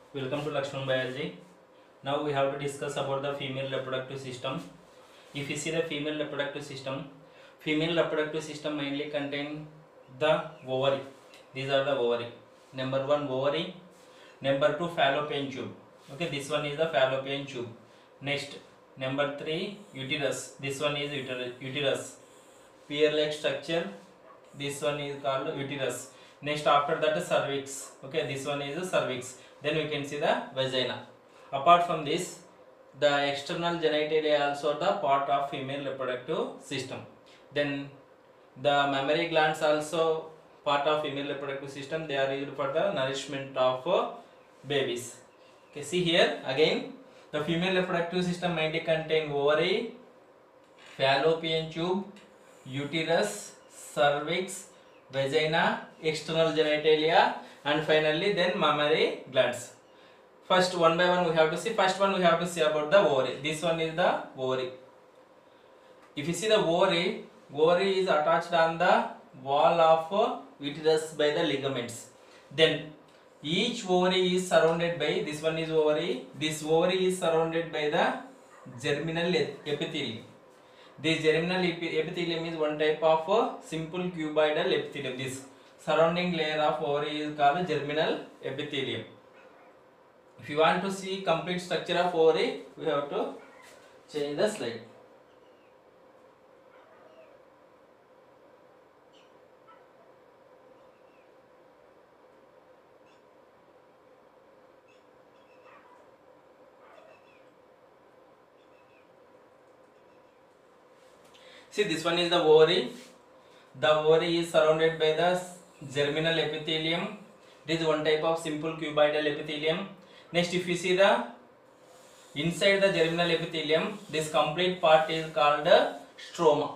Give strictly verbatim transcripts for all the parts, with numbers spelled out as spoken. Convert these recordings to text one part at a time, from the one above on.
Welcome to Lakshman Biology. Now we have to discuss about the female reproductive system. If you see the female reproductive system, female reproductive system mainly contain the ovary. These are the ovary. Number one ovary. Number two fallopian tube. Okay, this one is the fallopian tube. Next, number three uterus. This one is uterus. Pear-like structure. This one is called uterus. Next, after that cervix. Okay, this one is the cervix. Then we can see the vagina. Apart from this, the external genitalia also the part of female reproductive system. Then the mammary glands also part of female reproductive system. They are used for the nourishment of uh, babies. Okay, see here again, the female reproductive system mainly contain ovary, fallopian tube, uterus, cervix, vagina, external genitalia, and finally then mammary glands. First, one by one we have to see. First one we have to see about the ovary. This one is the ovary. If you see the ovary, ovary is attached on the wall of uterus by the ligaments. Then each ovary is surrounded by, this one is ovary, this ovary is surrounded by the germinal epithelium. This germinal epithelium is one type of uh, simple cuboidal epithelium. This surrounding layer of ovary is called germinal epithelium. If you want to see complete structure of ovary, we have to change the slide. See, this one is the ovary. The ovary is surrounded by the germinal epithelium. This is one type of simple cuboidal epithelium. Next, if you see the inside the germinal epithelium, this complete part is called the stroma.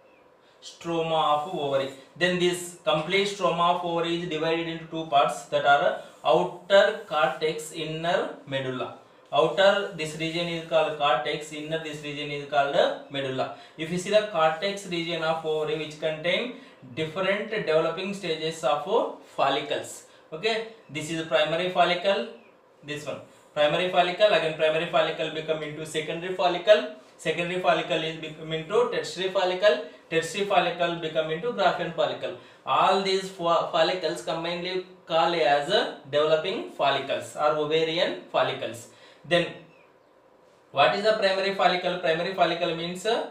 Stroma of ovary. Then this complete stroma of ovary is divided into two parts, that are outer cortex, inner medulla. Outer, this region is called cortex, inner this region is called medulla. If you see the cortex region of ovary, which contain different developing stages of follicles. Okay, this is primary follicle, this one primary follicle, again primary follicle become into secondary follicle, secondary follicle is become into tertiary follicle, tertiary follicle become into Graafian follicle. All these follicles combinedly called as developing follicles or ovarian follicles. Then what is the primary follicle? Primary follicle means uh,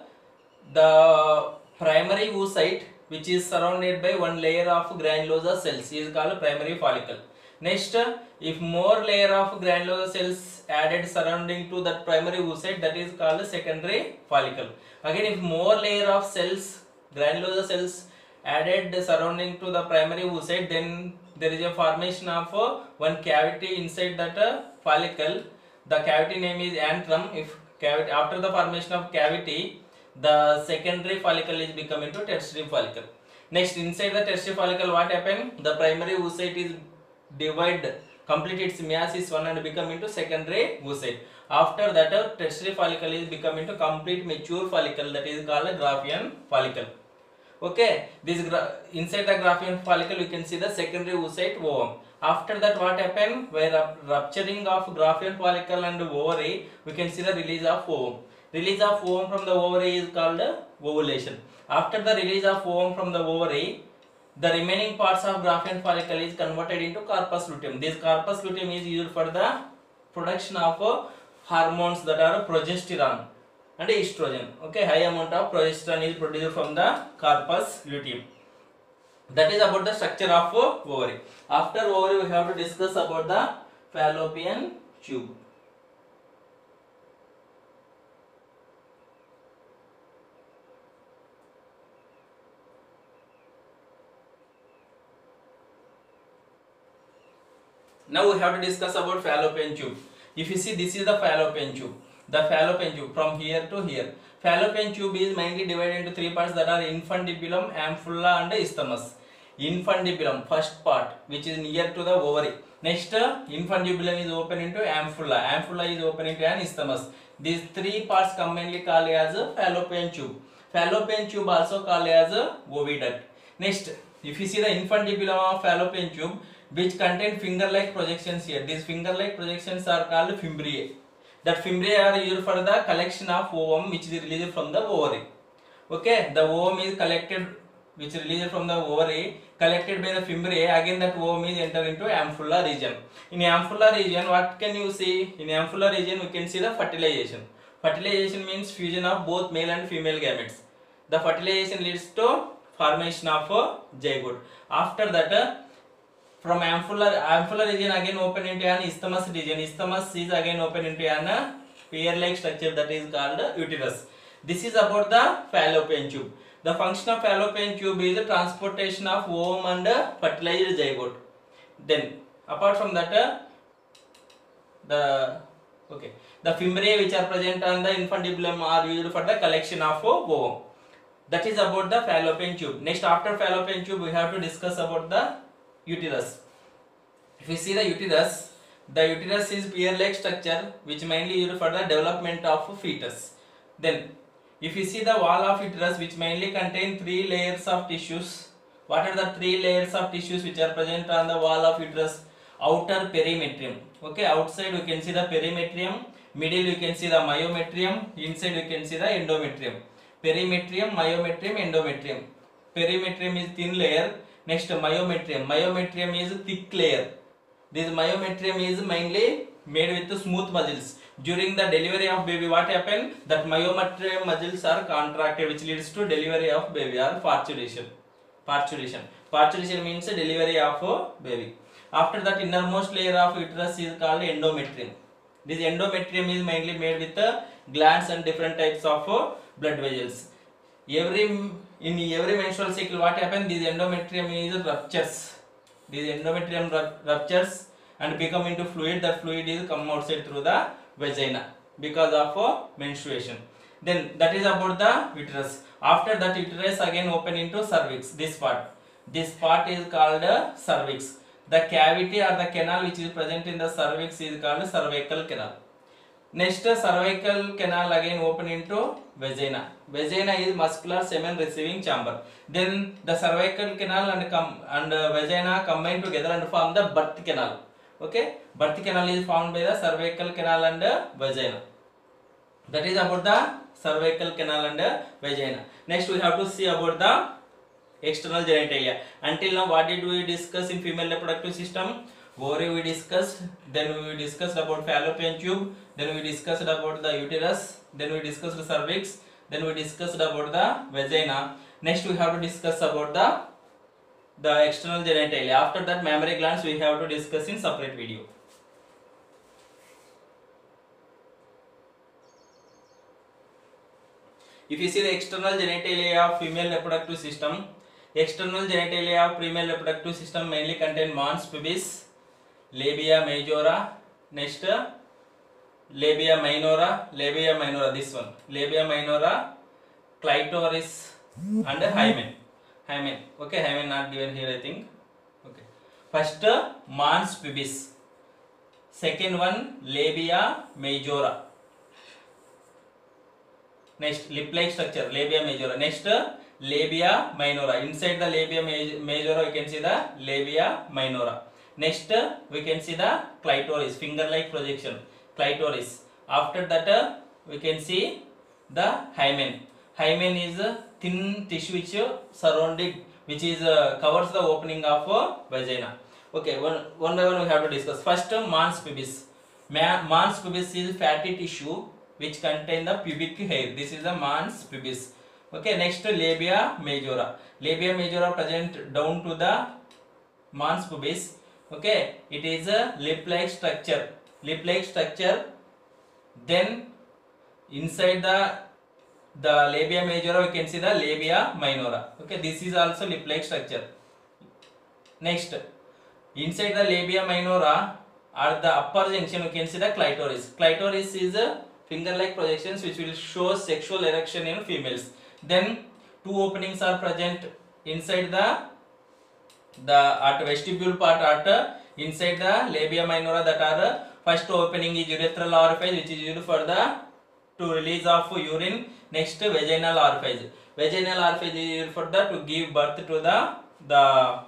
the primary oocyte which is surrounded by one layer of granulosa cells is called primary follicle. Next, uh, if more layer of granulosa cells added surrounding to that primary oocyte, that is called secondary follicle. Again, if more layer of cells, granulosa cells added surrounding to the primary oocyte, then there is a formation of uh, one cavity inside that uh, follicle. The cavity name is antrum. If cavity, after the formation of cavity, the secondary follicle is become into tertiary follicle. Next, inside the tertiary follicle, what happened? The primary oocyte is divide, complete its meiosis one and become into secondary oocyte. After that, a tertiary follicle is become into complete mature follicle, that is called Graafian follicle. Okay, this inside the Graafian follicle, we can see the secondary oocyte ovum. After that, what happened? Where rupturing of Graafian follicle and ovary, we can see the release of ovum. Release of ovum from the ovary is called ovulation. After the release of ovum from the ovary, the remaining parts of Graafian follicle is converted into corpus luteum. This corpus luteum is used for the production of hormones that are progesterone and estrogen. Okay, high amount of progesterone is produced from the corpus luteum. That is about the structure of ovary. After ovary, we have to discuss about the fallopian tube. Now we have to discuss about fallopian tube. If you see, this is the fallopian tube. The fallopian tube from here to here. Fallopian tube is mainly divided into three parts, that are infundibulum, ampulla and isthmus. Infundibulum, first part, which is near to the ovary. Next, uh, infundibulum is open into ampulla. Ampulla is open into an isthmus. These three parts commonly called as a fallopian tube. Fallopian tube also called as a oviduct. Next, if you see the infundibulum of fallopian tube, which contain finger-like projections here. These finger-like projections are called fimbriae. That fimbriae are used for the collection of ovum which is released from the ovary. Okay, the ovum is collected, which is released from the ovary, collected by the fimbriae. Again, that ovum is enter into ampulla region. In ampulla region, what can you see? In ampulla region, we can see the fertilization. Fertilization means fusion of both male and female gametes. The fertilization leads to formation of a zygote. After that, uh, from ampulla, ampulla region again open into an isthmus region. Isthmus is again open into an uh, pear-like structure that is called uh, uterus. This is about the fallopian tube. The function of fallopian tube is the transportation of ovum and uh, fertilized zygote. Then, apart from that, uh, the okay, the fimbriae which are present on the infundibulum are used for the collection of uh, ovum. That is about the fallopian tube. Next, after fallopian tube, we have to discuss about the uterus. If we see the uterus, the uterus is pear-like structure which mainly used for the development of fetus. Then, if you see the wall of uterus which mainly contain three layers of tissues. What are the three layers of tissues which are present on the wall of uterus? Outer perimetrium. Okay, outside we can see the perimetrium, middle we can see the myometrium, inside we can see the endometrium. Perimetrium, myometrium, endometrium. Perimetrium is thin layer. Next, myometrium. Myometrium is thick layer. This myometrium is mainly made with smooth muscles. During the delivery of baby, what happened? That myometrium muscles are contracted, which leads to delivery of baby or parturition. Parturition. Parturition means delivery of a baby. After that, innermost layer of uterus is called endometrium. This endometrium is mainly made with uh, glands and different types of uh, blood vessels. Every in every menstrual cycle, what happens? This endometrium is ruptures. This endometrium ruptures and become into fluid. That fluid is come outside through the vagina because of uh, menstruation. Then that is about the uterus. After that, uterus again open into cervix. This part. This part is called uh, cervix. The cavity or the canal which is present in the cervix is called cervical canal. Next, cervical canal again open into vagina. Vagina is muscular semen receiving chamber. Then the cervical canal and com and uh, vagina combine together and form the birth canal. Okay, birth canal is formed by the cervical canal and uh, vagina. That is about the cervical canal and uh, vagina. Next, we have to see about the external genitalia. Until now, what did we discuss in female reproductive system? Ovary we discussed, then we discussed about fallopian tube, then we discussed about the uterus, then we discussed the cervix, then we discussed about the vagina. Next, we have to discuss about the the external genitalia. After that, mammary glands we have to discuss in separate video. If you see the external genitalia of female reproductive system, external genitalia of female reproductive system mainly contain mons pubis, labia majora, next labia minora, labia minora, this one, labia minora, clitoris and hymen. Hymen, okay, hymen not given here I think. Okay, first mons pubis, second one labia majora. Next, lip-like structure, labia majora. Next, labia minora. Inside the labia majora, we can see the labia minora. Next, we can see the clitoris, finger-like projection, clitoris. After that, we can see the hymen. Hymen is a thin tissue which surrounding, which is uh, covers the opening of uh, vagina. Okay, one, one by one we have to discuss. First, mons pubis. Mons pubis is fatty tissue which contain the pubic hair. This is the mons pubis. Okay, next labia majora. Labia majora present down to the mons pubis. Okay, it is a lip-like structure. Lip-like structure. Then inside the the labia majora we can see the labia minora. Okay, this is also lip-like structure. Next, inside the labia minora at the upper junction we can see the clitoris. Clitoris is a finger-like projections which will show sexual erection in females. Then two openings are present inside the the at vestibule part at inside the labia minora. That are first opening is urethral orifice which is used for the to release of urine. Next, vaginal orifice. Vaginal orifice is used for the to give birth to the the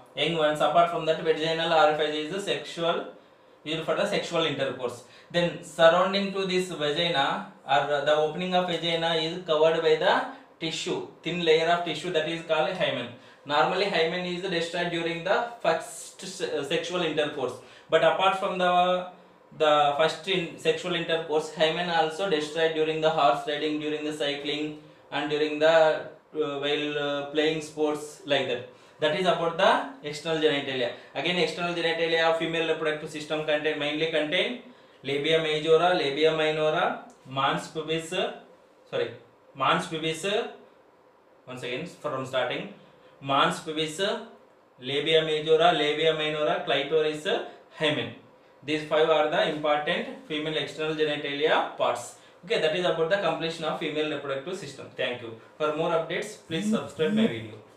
young ones. Apart from that, vaginal orifice is the sexual, used for the sexual intercourse. Then surrounding to this vagina or the opening of vagina is covered by the tissue, thin layer of tissue, that is called hymen. Normally hymen is destroyed during the first sexual intercourse, but apart from the the first in sexual intercourse, hymen also destroyed during the horse riding, during the cycling, and during the uh, while uh, playing sports, like that. That is about the external genitalia. Again, external genitalia of female reproductive system contain mainly contain labia majora, labia minora, mons pubis, sorry, mons pubis. Once again from starting, mons pubis, labia majora, labia minora, clitoris, hymen. These five are the important female external genitalia parts. Okay, that is about the completion of female reproductive system. Thank you. For more updates, please subscribe my video.